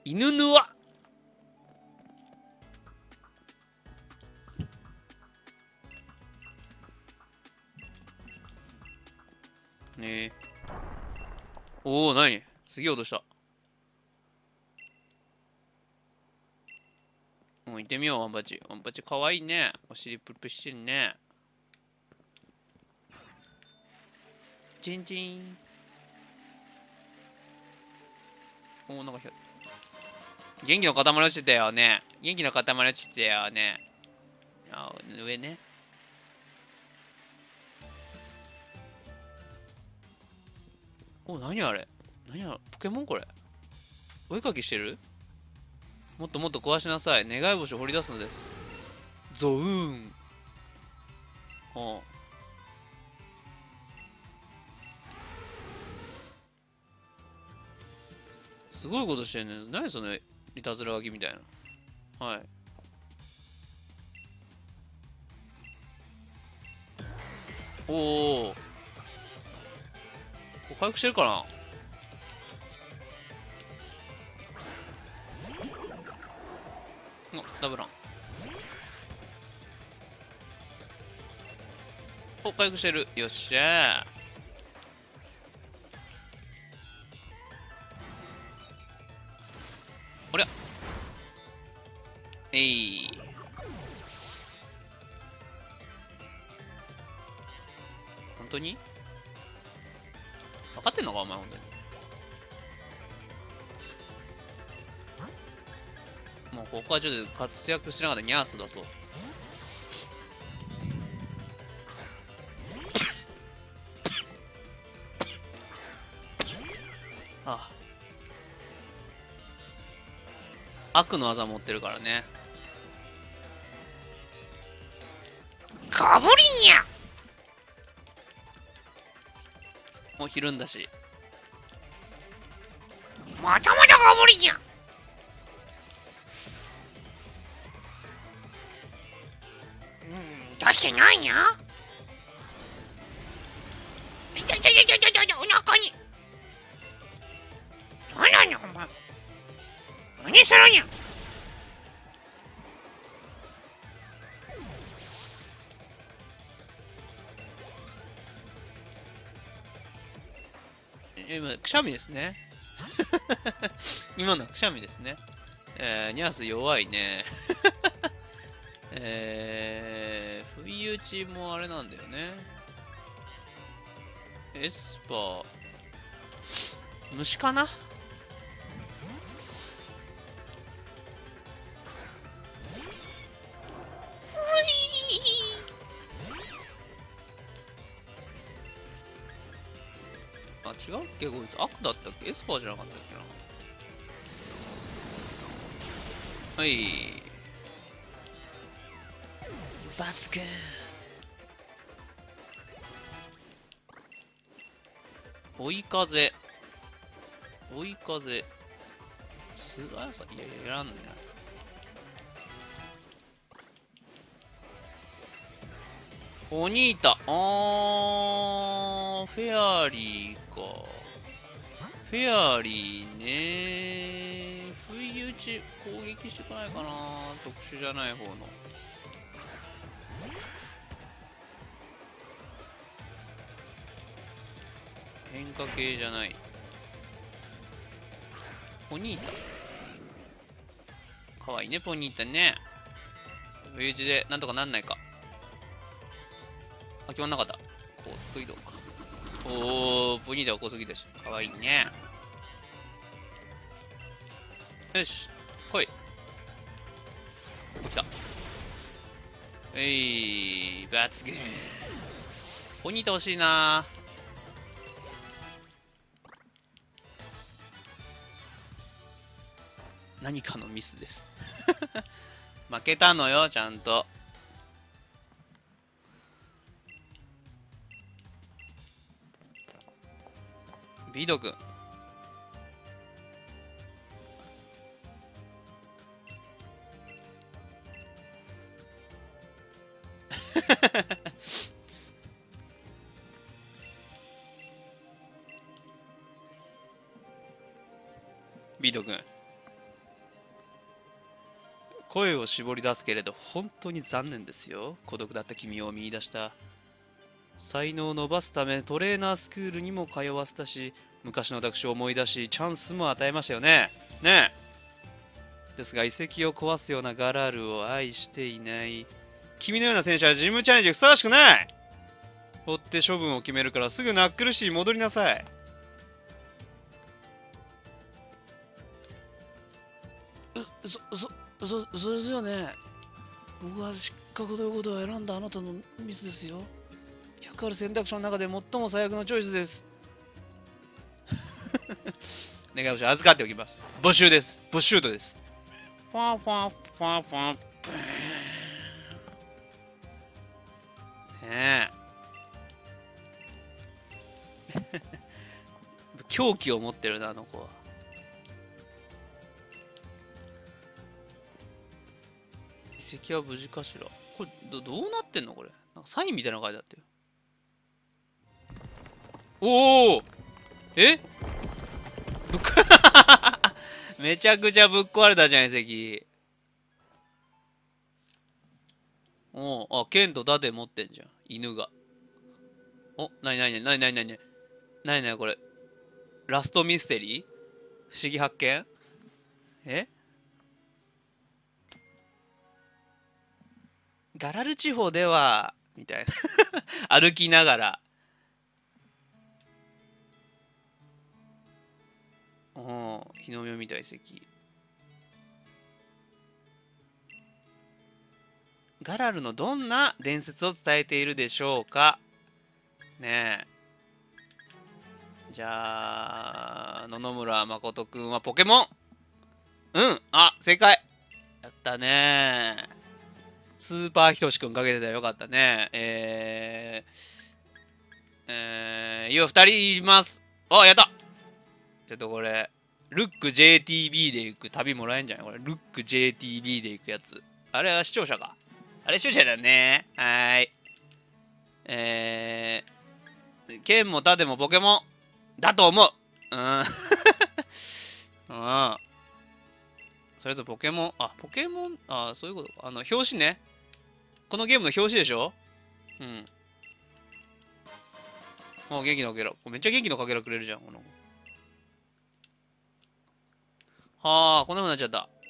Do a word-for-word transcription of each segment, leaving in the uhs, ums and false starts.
犬ぬわ。ねえ。おお、なにすげえ落とした。もう行ってみよう、ワンパチ。ワンパチかわいいね。お尻プルプルしてるね。チンチン。おお、なんかひょ元気の塊落ちてたよね。元気の塊落ちてたよね。あ、上ね。お、なにあれなにあれポケモンこれお絵かきしてるもっともっと壊しなさい。願い星を掘り出すのです。ゾウーン。おうすごいことしてんねん。何そのいたずら書きみたいな。はい。おお。回復してるかな。お、ダブラン。お、回復してる。よっしゃー。おりゃ。えい。本当に分かってんのかお前、本当に。もうここはちょっと活躍しながらニャース出そう。ああ。悪の技持ってるからね。ガブリンやもうひるんだし。またまたガブリンやうん、出してないやいちゃいちゃいちゃいちゃいちゃお腹に。何なんやお前。何するんや。今くしゃみですね。今のはくしゃみですね。えー、ニャース弱いね。えー、不意打ちもあれなんだよね。エスパー虫かな。あ、違うっけこいつ悪だったっけ。エスパーじゃなかったっけな。はいバツくん追い風追い風素早さいやいややらんね。お兄たあーフェアリーか。フェアリーね。不意打ち攻撃してこないかな。特殊じゃない方の変化系じゃない。ポニータかわいいね。ポニータね。不意打ちでなんとかなんないか。あ、決まんなかった。高速移動か。おー、ポニータは高速移動し。かわいいね。よし、来い。来た。えい、抜群。ポニータ欲しいな。何かのミスです。負けたのよ、ちゃんと。ビード君ビード君声を絞り出すけれど本当に残念ですよ。孤独だった君を見出した。才能を伸ばすためトレーナースクールにも通わせたし、昔の私を思い出しチャンスも与えましたよね。ねえ。ですが遺跡を壊すようなガラルを愛していない。君のような選手はジムチャレンジにふさわしくない。追って処分を決めるからすぐナックルシーに戻りなさい。うそそそそれですよね。僕は失格ということを選んだあなたのミスですよ。ひゃくある選択肢の中で最も最悪のチョイスです。願い星預かっておきます。募集です。募集とです。ファンファンファンファン。ねえ。狂気を持ってるな、あの子は。遺跡は無事かしら。これ ど, どうなってんのこれ。なんかサインみたいなの書いてあったよ。おおえぶっめちゃくちゃぶっ壊れたじゃん、遺跡。おお、あ、剣と盾持ってんじゃん、犬が。お、なになになになになになになにこれ。ラストミステリー不思議発見。えガラル地方ではみたいな歩きながら。おお、日の目を見た遺跡。ガラルのどんな伝説を伝えているでしょうかねえ。じゃあ野々村誠くんはポケモン。うんあ正解やったね。スーパーひとしくんかけてたらよかったね。えー、えー、いやふたりいます。あやったちょっとこれルック ジェーティービー で行く旅もらえんじゃないこれ。ルック ジェーティービー で行くやつ。あれは視聴者か。あれ視聴者だね。はーい。えー、剣も盾もポケモンだと思う。うん。うん。それとポケモン、あ、ポケモン、あ、そういうこと。あの、表紙ね。このゲームの表紙でしょ。うん。あ、元気のかけら。めっちゃ元気のかけらくれるじゃん、この。はあ、こんな風になっちゃった。は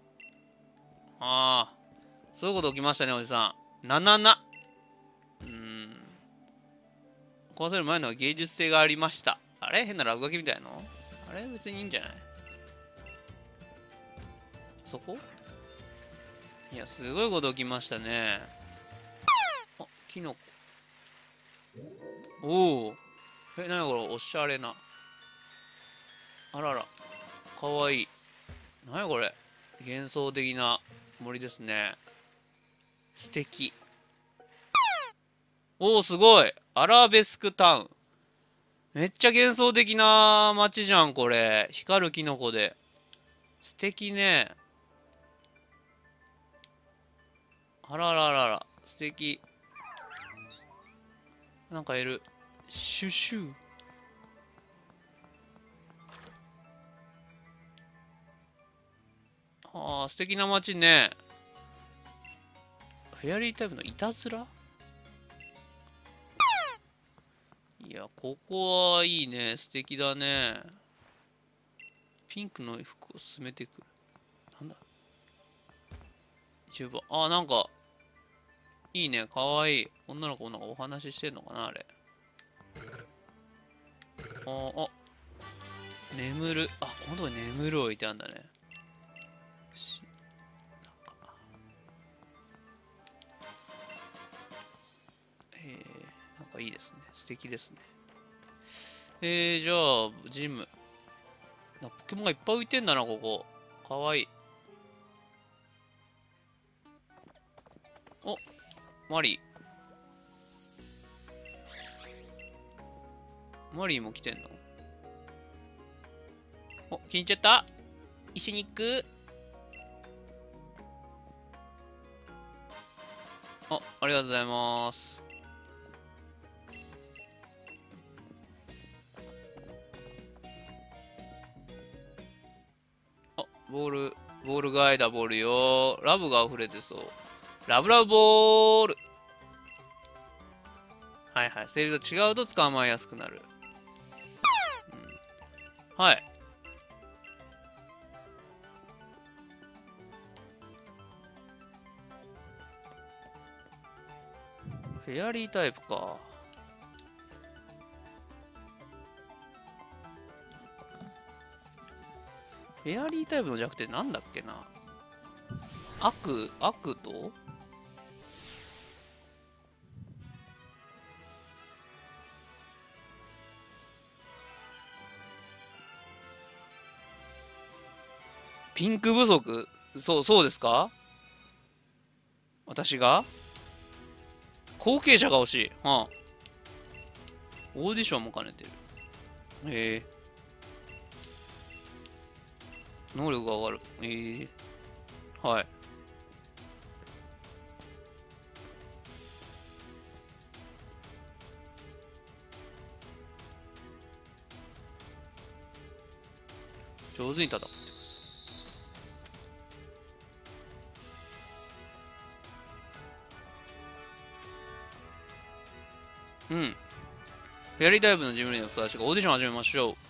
あ、そういうこと起きましたね、おじさん。ななな。うーん。壊せる前のは芸術性がありました。あれ変な落書きみたいのあれ別にいいんじゃないそこいや、すごいこと起きましたね。あ、キノコ。おお。え、なにこれおしゃれな。あらら。かわいい。なにこれ幻想的な森ですね。素敵。おお、すごい。アラベスクタウン。めっちゃ幻想的な街じゃん、これ。光るキノコで。素敵ね。あらららら。素敵。なんかいる。シュシュ。ああ、素敵な街ね。フェアリータイプのいたずらいや、ここはいいね。素敵だね。ピンクの服を進めていく。なんだじゅうばん。あ、なんか、いいね。かわいい。女の子なんかお話ししてんのかなあれ。あ、あ、眠る。あ、このとこに眠る置いてあるんだね。しなんか、えー、なんかいいですね。素敵ですね。えー、じゃあ、ジム。ポケモンがいっぱい浮いてんだな、ここ。かわいい。お、マリー。マリーも来てんのお、気に入っちゃった一緒に行くあ、ありがとうございます。あ、ボールボールが間ボールよ。ラブが溢れてそう。ラブラブボール。はいはい。セリフと違うと捕まえやすくなる。うん、はい。フェアリータイプか。フェアリータイプの弱点なんだっけな。悪、悪とピンク不足。そう、そうですか？私が後継者が欲しい。はあ。オーディションも兼ねてる。へえ。能力が上がる。ええ。はい。上手に戦ってます。うん。フェアリータイプのジムリーのふさわしいがオーディション始めましょう。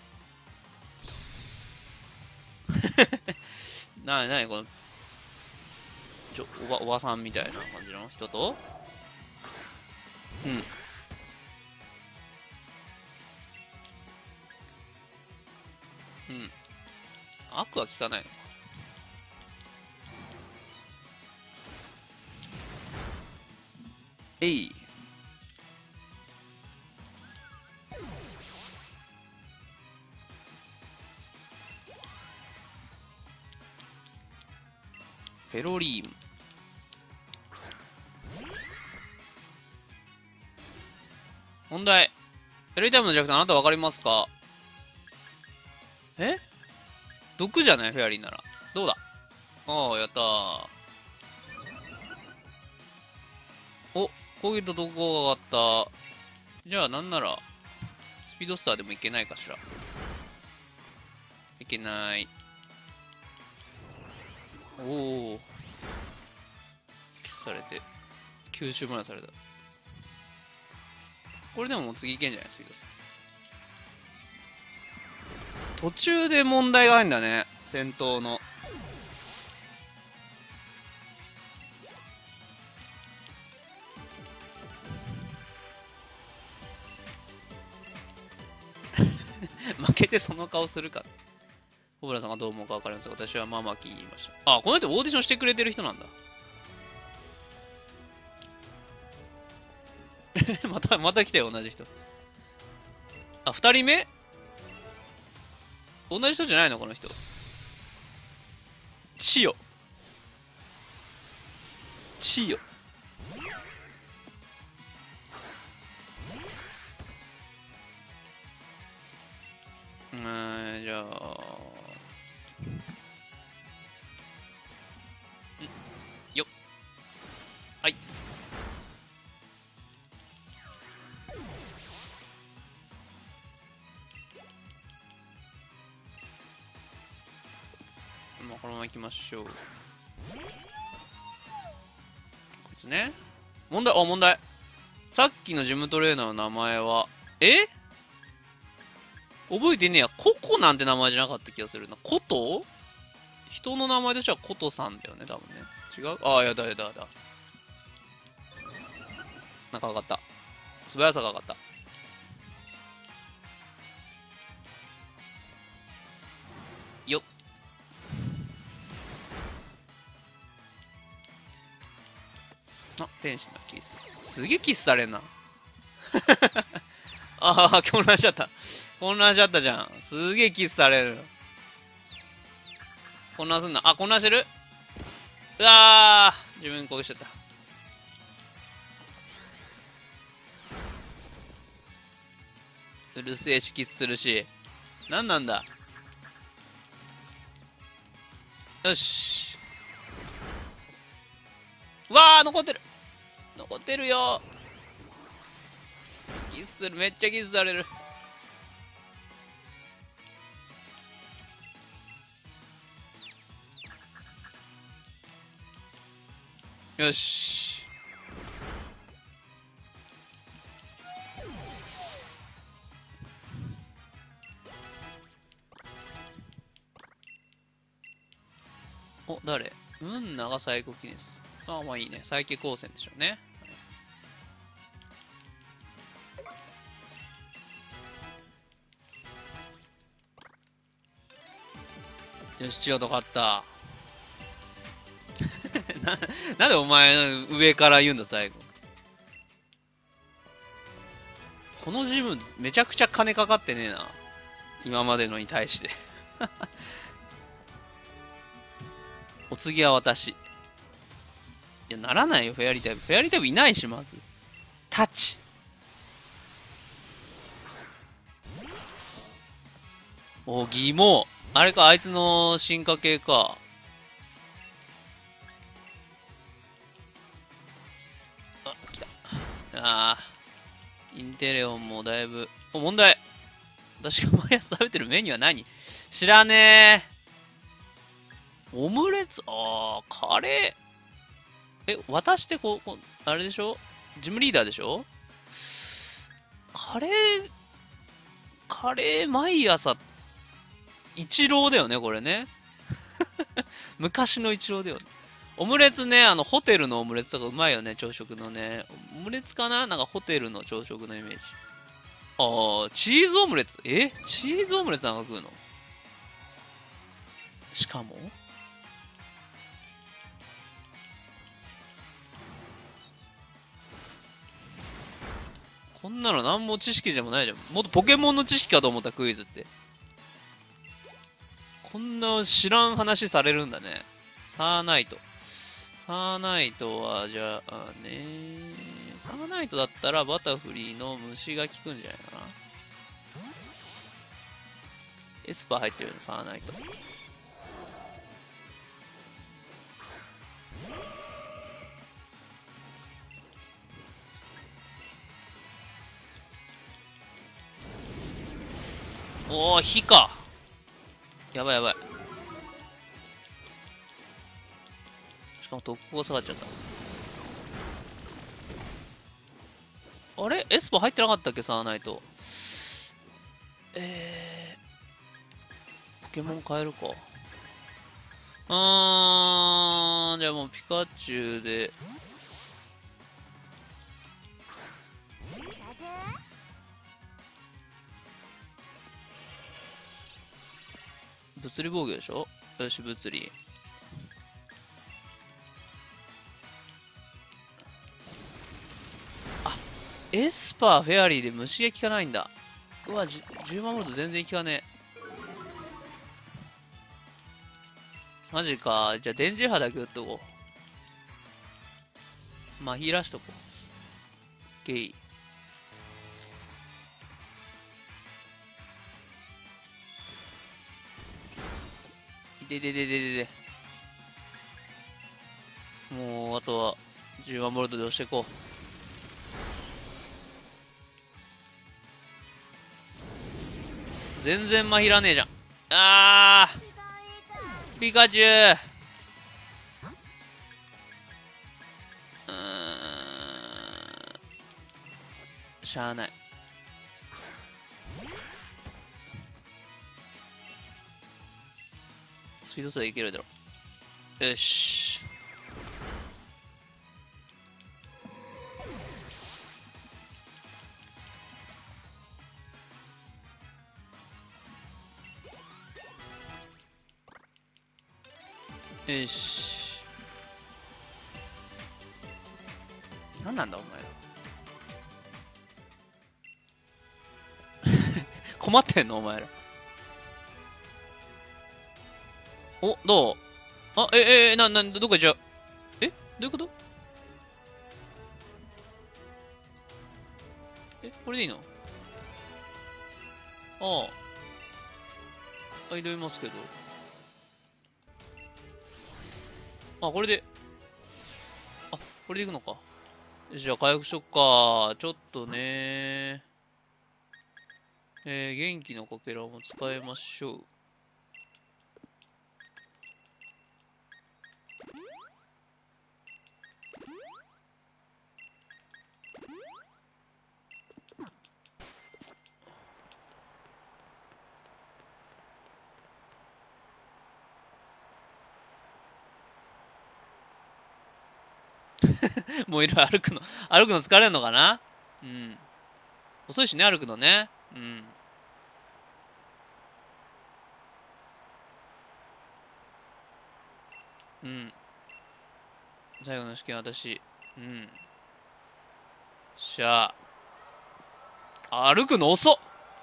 なになにこのちょおばおばさんみたいな感じの人とうんうん悪は効かないのか。えいペロリーム。問題。ペロリタイムの弱点あなた分かりますか？え毒じゃないフェアリーなら。どうだ。ああ、やったー。お、攻撃と毒が上がった。じゃあ、なんなら、スピードスターでもいけないかしら。いけない。おお。キスされて、吸収までされた。これでももう次いけんじゃないスピードスター。途中で問題が入るんだね。戦闘の。負けてその顔するか。小村さんがどう思うか分かりません。私はママキ言いました。あ、この人オーディションしてくれてる人なんだ。また、また来たよ、同じ人。あ、二人目同じ人じゃないのこの人。千代。千代。うーん、じゃあ。んよっ。はい。まあ、このまま行きましょう。こいつね。問題、あ、問題。さっきのジムトレーナーの名前は、え覚えてねえや。ココなんて名前じゃなかった気がするな。コト人の名前としてはコトさんだよね、多分ね。違うああ、やだやだやだ。なんか分かった。素早さが分かった。よっ。あ、天使のキス。すげえキスされんな。ああ、混乱しちゃった。混乱しちゃったじゃん。すげえキスされる。混乱すんな。あ、混乱してるうわー自分攻撃しちゃった。うるせえし、キスするし。なんなんだ。よし。うわー残ってる残ってるよキスする。めっちゃキスされる。 よし。お、誰？うん長最高記念です。ああ、まあいいね。サイケ光線でしょうね。よし、千代と勝った。な、なんでお前上から言うんだ、最後。このジムめちゃくちゃ金かかってねえな。今までのに対して。お次は私。いや、ならないよ、フェアリータイプ。フェアリータイプいないし、まず。タッチ。おぎも。あれか、あいつの進化系か。あ、来た。あー。インテレオンもだいぶ。お、問題。私が毎朝食べてるメニューは何？知らねえ。オムレツ、あー、カレー。え、私ってこう、こうあれでしょ？ジムリーダーでしょ？カレー、カレー毎朝、一郎だよね、これね。昔の一郎だよね。オムレツね、あの、ホテルのオムレツとかうまいよね、朝食のね。オムレツかななんかホテルの朝食のイメージ。あー、チーズオムレツ。えチーズオムレツなんか食うの？しかもこんなの何も知識でもないじゃん。もっとポケモンの知識かと思ったクイズって。こんな知らん話されるんだね。サーナイト。サーナイトは、じゃあね。サーナイトだったらバタフリーの虫が効くんじゃないかな。エスパー入ってるの、サーナイト。おお、火か。やばいやばい。しかも特攻下がっちゃった。あれエスパー入ってなかったっけサーナイト。えー、ポケモン変えるか。あー、じゃあもうピカチュウで。物理防御でしょ？よし、物理。あ、エスパー、フェアリーで虫が効かないんだ。うわ、じゅう守ると全然効かねえ。マジか。じゃあ、電磁波だけ打っとこう。まあ、ヒーラーしとこう。ゲイ。いてててててて。もう、あとは、じゅう守るとで押していこう。全然まひらねえじゃん。あーピカチュウ。うーんしゃあない。スピード差でいけるだろ。よし。よし。何なんだお前ら。困ってんのお前ら。お、どう？あ、え、え、な、な、どこ行っちゃう？え、どういうこと？え、これでいいの？ああ。はいどいますけど。あ、これで。あ、これでいくのか。じゃあ回復しとくか。ちょっとね。えー、元気のかけらも使いましょう。 もういる、歩くの。歩くの疲れるのかな。うん。遅いしね、歩くのね。うん。うん。最後の試験私。うん。しゃあ。歩くの遅っ。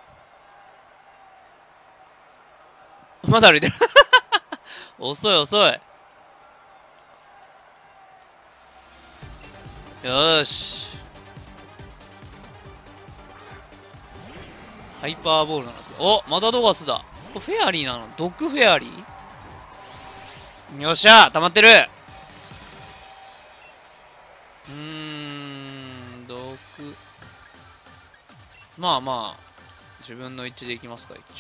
まだ歩いてる。遅い遅い。よーし。ハイパーボールなんですか。お、またドガスだ。これフェアリーなの？ドッグフェアリー？よっしゃ、溜まってる。うーん、ドッグ。まあまあ、自分の一致でいきますか、一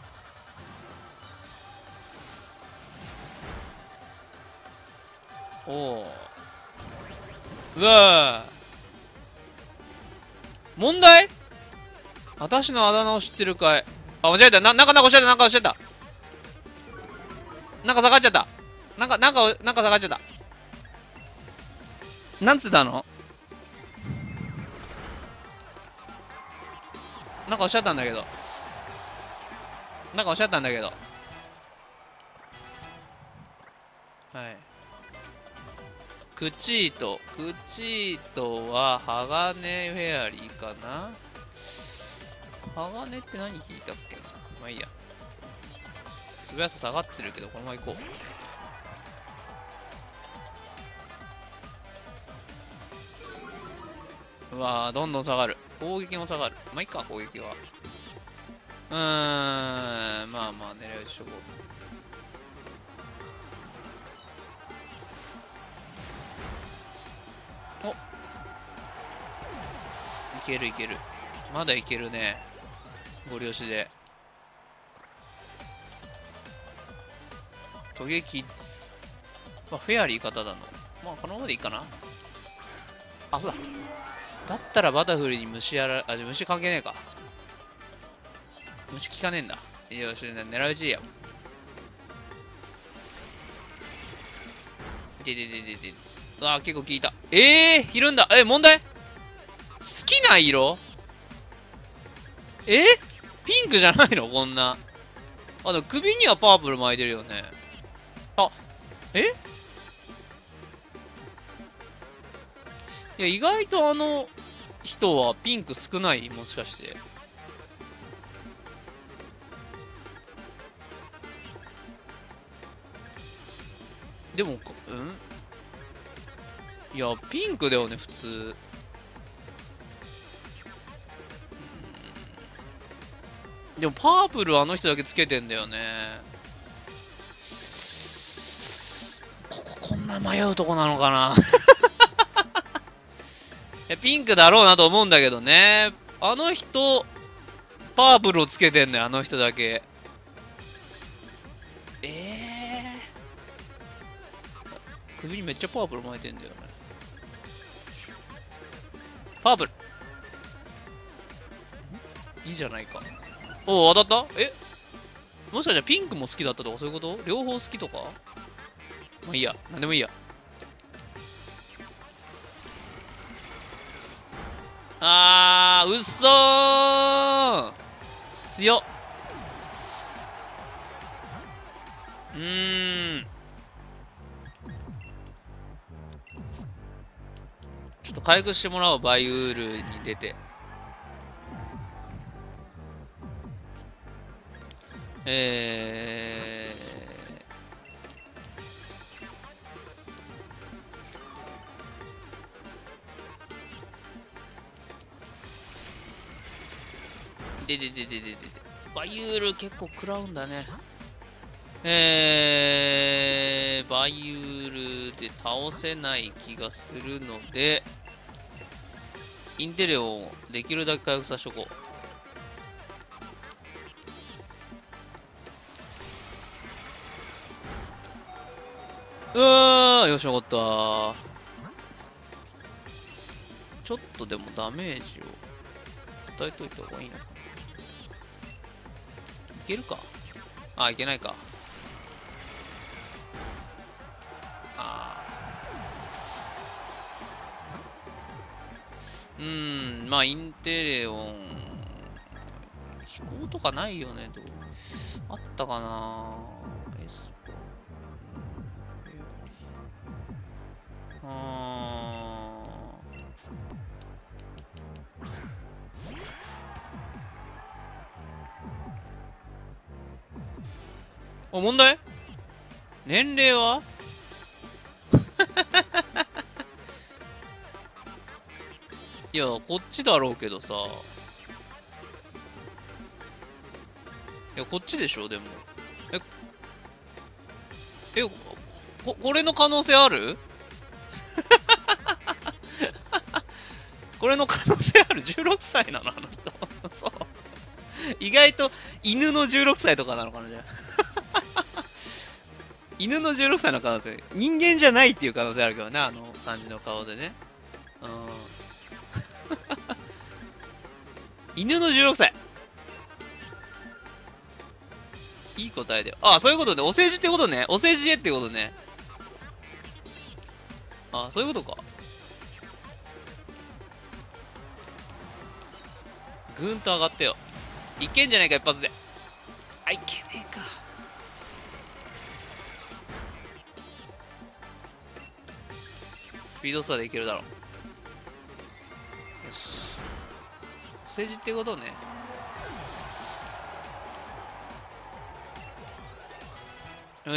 応。おお。うわー。問題？私のあだ名を知ってるかい？あ、間違えた。な、なんか、なんかおっしゃった、なんかおっしゃった。なんか下がっちゃった。なんか、なんか、なんか下がっちゃった。なんつったの？なんかおっしゃったんだけど。なんかおっしゃったんだけど。はい。クチート。クチートは、鋼フェアリーかな？鋼って何聞いたっけな。まあいいや。素早さ下がってるけど、このまま行こう。うわー、どんどん下がる。攻撃も下がる。まあいいか、攻撃は。うーん、まあまあ、狙い撃ちしとこう。お、いけるいける。まだいけるね。ご利用しで。トゲキッズ。まあ、フェアリー方だの。まあ、このままでいいかな。あ、そうだ。だったらバタフルに虫やら、あ、じゃ虫関係ねえか。虫効かねえんだ。よし、狙い撃ちや。ででででで。うわ、結構効いた。ええー、ひるんだ。え、問題？好きな色？え、ピンクじゃないのこんな。あ、でも首にはパープル巻いてるよね。あ、えいや、意外とあの人はピンク少ない？もしかして。でも、うんいや、ピンクだよね、普通。でも、パープルあの人だけつけてんだよね。ここ、こんな迷うとこなのかな。いや、ピンクだろうなと思うんだけどね。あの人、パープルをつけてんのよ、あの人だけ。ええー、首にめっちゃパープル巻いてんだよね。パープルいいじゃないか。おお、当たった。えもしかしたらピンクも好きだったとかそういうこと？両方好きとか？まあいいや。なんでもいいや。あー、うっそー強っ。うーん。ちょっと回復してもらおう、バイウールに出て。えー。ででででででで。バイウール結構食らうんだね。えー、バイウールで倒せない気がするので、インテレをできるだけ回復させとこう。うわー、よし、よかった。ちょっとでもダメージを与えといた方がいいのかな。いけるか。あ、いけないか。あうん、まあ、インテレオン、飛行とかないよね、どうあったかなエスポ。あー。お、問題年齢はいや、こっちだろうけどさ。いや、こっちでしょ、でも。え、え、こ、これの可能性あるこれの可能性ある ?じゅうろく 歳なのあの人。そう。意外と犬のじゅうろくさいとかなのかなじゃあ。犬のじゅうろくさいの可能性。人間じゃないっていう可能性あるけどね、あの感じの顔でね。うん。犬のじゅうろくさい。いい答えだよ。ああ、そういうことで、お世辞ってことね。お世辞へってことね。ああ、そういうことか。ぐんと上がってよ。いけんじゃないか、一発で。あ、いけねえか。スピードスターでいけるだろう。よし。お世辞ってことね。はい。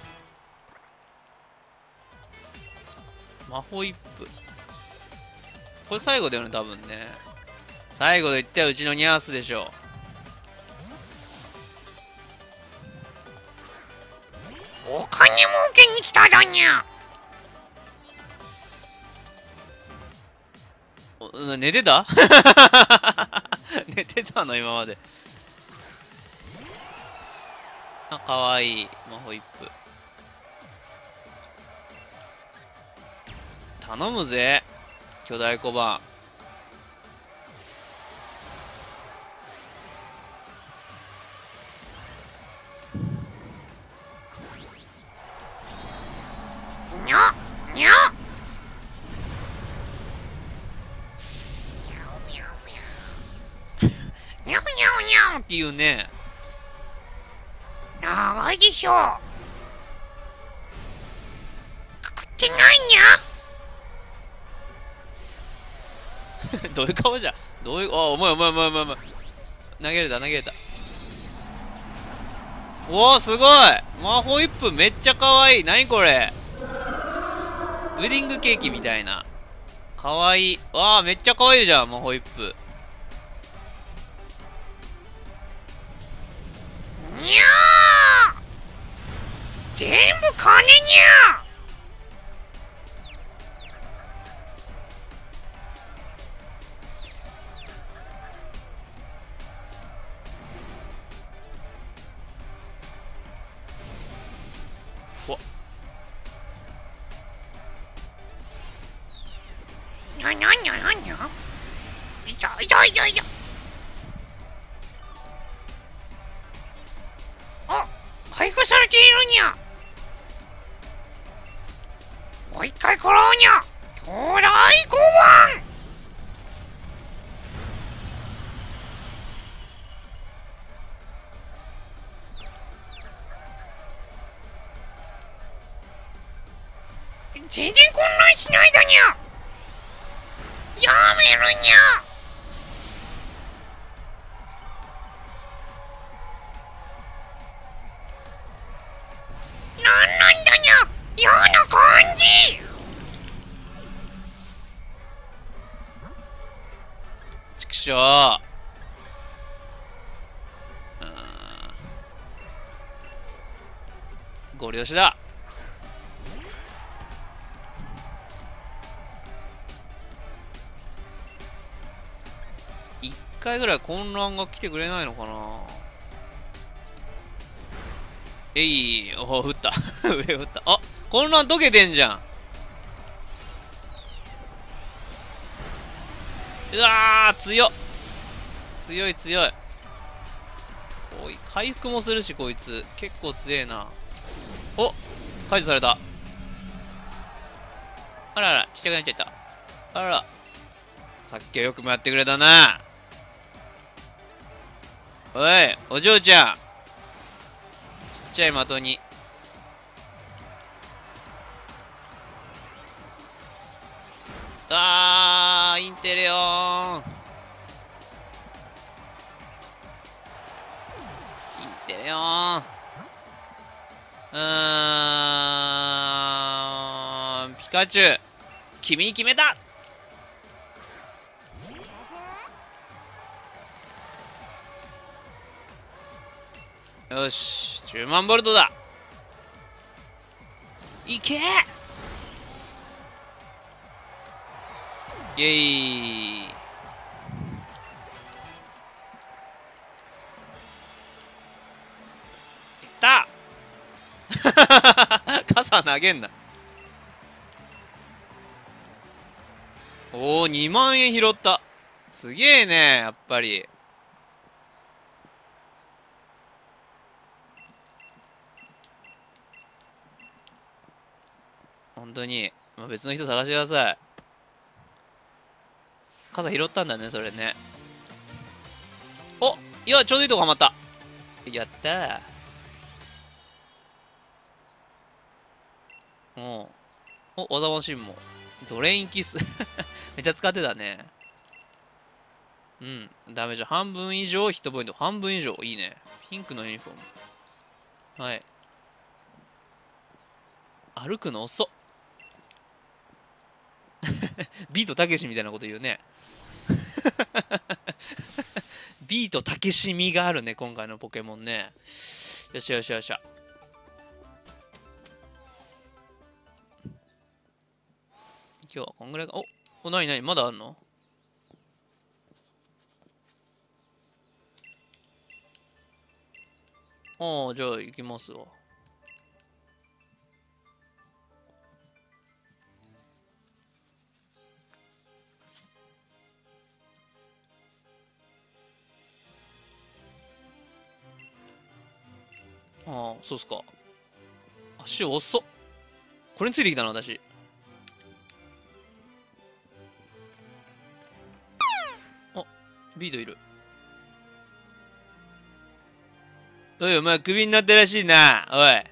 魔法一歩。これ最後だよね、多分ね。最後で言ったよ、うちのニャースでしょ。お金儲けに来ただにゃ。寝てた寝てたの今まで。あ、かわいい。魔法一歩。頼むぜ。巨大小判。にゃにゃにゃうにゃうにゃうっていうね。長いでしょ。食ってないにゃ。どういう顔じゃ。どういう、あ、お前お前お前お前お前。投げれた投げれた。おお、すごい。魔法一分めっちゃかわいい。なにこれ。ウェディングケーキみたいな。かわいい。わあ、めっちゃかわいいじゃん、魔法一分。にゃー全部金にゃー。わな、なにゃなにゃいたいたいたいた。あ、回復されているにゃ。もう一回食らうにゃ。巨大小判。全然混乱しないだにゃ。やめるにゃ。なんなんだにゃ。嫌な感じ。ちくしょう。うーん。ご了承だ。一回ぐらい混乱が来てくれないのかな。えい、おお、降った。上降った。あ、混乱解けてんじゃん。うわー、強っ。強い強い。こい、回復もするし、こいつ。結構強えな。お、解除された。あらあら、ちっちゃくなっちゃった。あらら。 さっきはよくもやってくれたな。おい、お嬢ちゃん。ちっちゃい的に。あー、インテレオン。インテレオン。うーん、ピカチュウ。君に決めた。よし、じゅうまんボルトだ。いけー。イェイ。いった傘投げんな。おお、にまんえん拾った。すげえね、やっぱり。本当に、まあ、別の人探してください。傘拾ったんだね、それね。お、いや、ちょうどいいとこはまった。やったー。うん。お、技マシンも。ドレインキス。めっちゃ使ってたね。うん。ダメージ半分以上、ヒットポイント半分以上。いいね。ピンクのユニフォーム。はい。歩くの遅っ。ビートたけしみたいなこと言うね。ビートたけしみがあるね、今回のポケモンね。よしよしよし。今日はこんぐらいか。お、お、なになにまだあんの？ああ、じゃあ行きますわ。ああ、そうっすか。足遅っ。これについてきたの、私。あ、ビートいる。おい、お前クビになったらしいな。おい。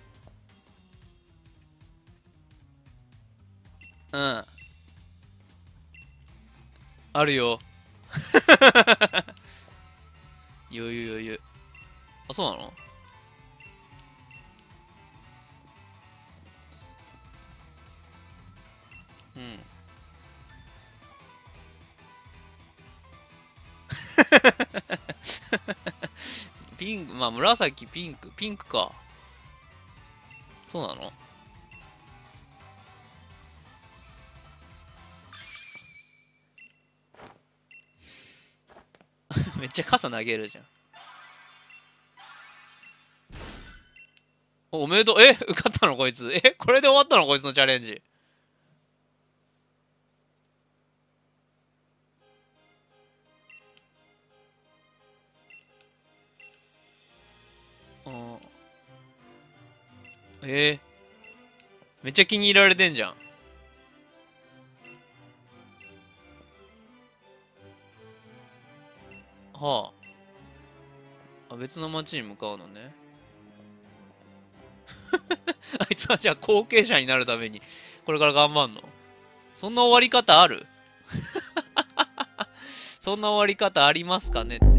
うん。あるよ。余裕余裕。あ、そうなの？うん。ピンク、まあ紫、ピンク、ピンクか。そうなの？めっちゃ傘投げるじゃん。お、おめでとう。え、受かったのこいつ。え、これで終わったのこいつのチャレンジ。うん。えー、めっちゃ気に入られてんじゃん。はあ。あ、別の町に向かうのね。あいつはじゃあ後継者になるために、これから頑張んの？そんな終わり方ある？そんな終わり方ありますかね？